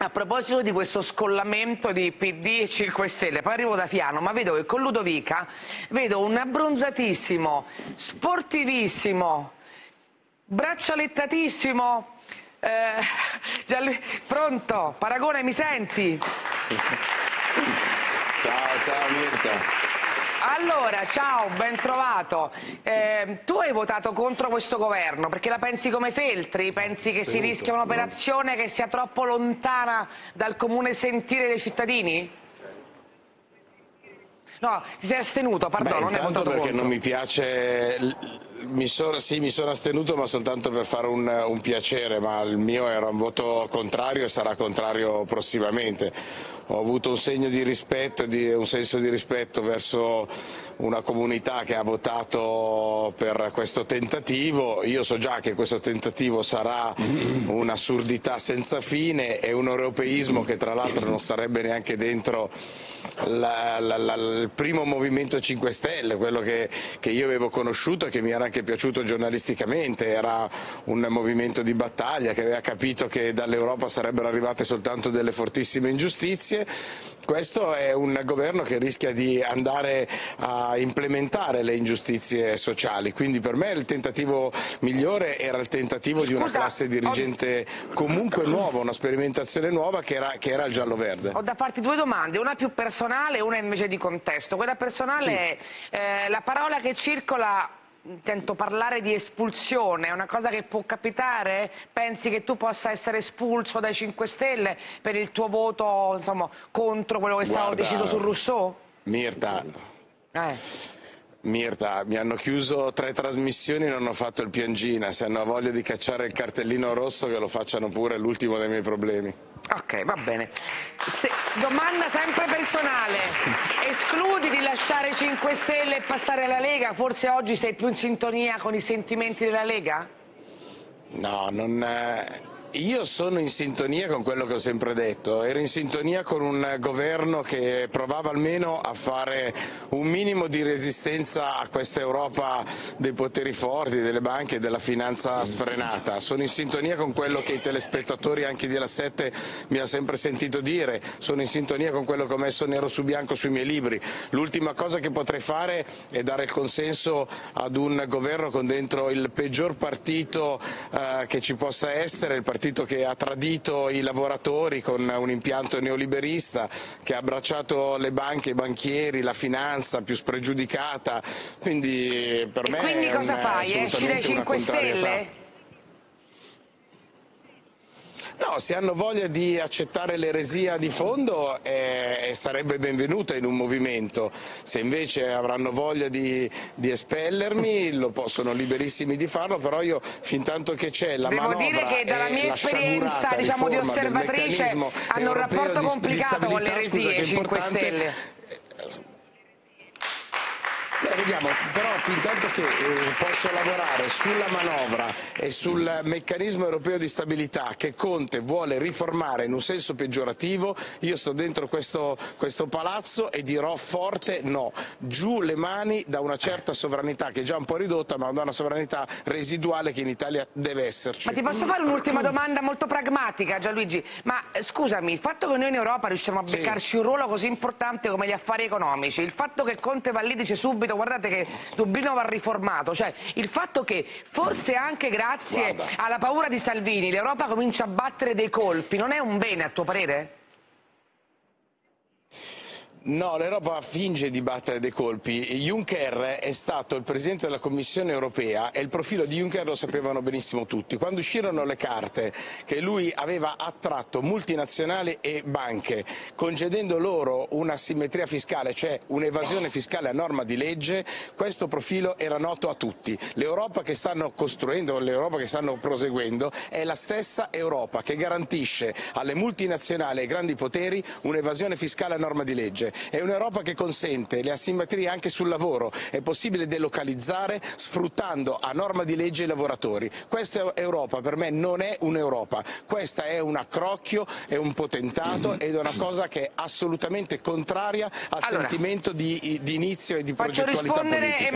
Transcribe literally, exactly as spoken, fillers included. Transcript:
A proposito di questo scollamento di P D e cinque Stelle, poi arrivo da Fiano, ma vedo che con Ludovica vedo un abbronzatissimo, sportivissimo, braccialettatissimo, eh, pronto? Paragone, mi senti? Ciao, ciao Mirta. Allora, ciao, ben trovato. Eh, tu hai votato contro questo governo perché la pensi come Feltri? Pensi che si rischia un'operazione che sia troppo lontana dal comune sentire dei cittadini? No, ti sei astenuto, perdono, non hai votato perché contro. non mi piace, mi sono, sì mi sono astenuto ma soltanto per fare un, un piacere, ma il mio era un voto contrario e sarà contrario prossimamente. Ho avuto un segno di rispetto, di, un senso di rispetto verso una comunità che ha votato per questo tentativo. Io so già che questo tentativo sarà un'assurdità senza fine e un europeismo che tra l'altro non starebbe neanche dentro la, la, la, il primo Movimento cinque Stelle, quello che, che io avevo conosciuto e che mi era anche piaciuto giornalisticamente. Era un movimento di battaglia che aveva capito che dall'Europa sarebbero arrivate soltanto delle fortissime ingiustizie. Questo è un governo che rischia di andare a implementare le ingiustizie sociali, quindi per me il tentativo migliore era il tentativo Scusa, di una classe dirigente ho... comunque nuova, una sperimentazione nuova che era, che era il giallo-verde. Ho da farti due domande, una più personale e una invece di contesto. Quella personale sì. è eh, la parola che circola. Sento parlare di espulsione, è una cosa che può capitare? Pensi che tu possa essere espulso dai cinque Stelle per il tuo voto, insomma, contro quello che stavo deciso su Rousseau? Mirta, eh. Mirta, mi hanno chiuso tre trasmissioni e non ho fatto il piangina. Se hanno voglia di cacciare il cartellino rosso che lo facciano pure, è l'ultimo dei miei problemi. Ok, va bene. Se, domanda sempre personale, escludi di lasciare cinque Stelle e passare alla Lega? Forse oggi sei più in sintonia con i sentimenti della Lega? No, non... Io sono in sintonia con quello che ho sempre detto, ero in sintonia con un governo che provava almeno a fare un minimo di resistenza a questa Europa dei poteri forti, delle banche e della finanza sfrenata. Sono in sintonia con quello che i telespettatori anche di La sette mi hanno sempre sentito dire, sono in sintonia con quello che ho messo nero su bianco sui miei libri. L'ultima cosa che potrei fare è dare il consenso ad un governo con dentro il peggior partito eh, che ci possa essere, il partito che ha tradito i lavoratori con un impianto neoliberista, che ha abbracciato le banche, i banchieri, la finanza più spregiudicata, quindi per e me quindi è cosa un, fai? Esci dai cinque Stelle? No, se hanno voglia di accettare l'eresia di fondo eh, sarebbe benvenuta in un movimento, se invece avranno voglia di, di espellermi lo possono liberissimi di farlo, però io fin tanto che c'è la Devo manovra dire che dalla mia esperienza diciamo, di osservatrice hanno un rapporto di, complicato di con le eresie cinque Stelle. Beh, vediamo, però fin tanto che eh, posso lavorare sulla manovra e sul meccanismo europeo di stabilità che Conte vuole riformare in un senso peggiorativo, io sto dentro questo, questo palazzo e dirò forte no, giù le mani da una certa sovranità che è già un po' ridotta, ma da una sovranità residuale che in Italia deve esserci. Ma ti posso fare un'ultima domanda molto pragmatica, Gianluigi? Ma scusami, il fatto che noi in Europa riusciamo a beccarci sì. un ruolo così importante come gli affari economici, il fatto che Conte va lì dice subito guardate che Dublino va riformato, cioè il fatto che forse anche grazie Guarda. alla paura di Salvini l'Europa comincia a battere dei colpi, non è un bene a tuo parere? No, l'Europa finge di battere dei colpi. Juncker è stato il Presidente della Commissione europea e il profilo di Juncker lo sapevano benissimo tutti. Quando uscirono le carte che lui aveva attratto multinazionali e banche, concedendo loro una simmetria fiscale, cioè un'evasione fiscale a norma di legge, questo profilo era noto a tutti. L'Europa che stanno costruendo, l'Europa che stanno proseguendo, è la stessa Europa che garantisce alle multinazionali e ai grandi poteri un'evasione fiscale a norma di legge. È un'Europa che consente le asimmetrie anche sul lavoro, è possibile delocalizzare sfruttando a norma di legge i lavoratori. Questa Europa per me non è un'Europa, questa è un accrocchio, è un potentato ed è una cosa che è assolutamente contraria al allora, sentimento di, di inizio e di progettualità politica.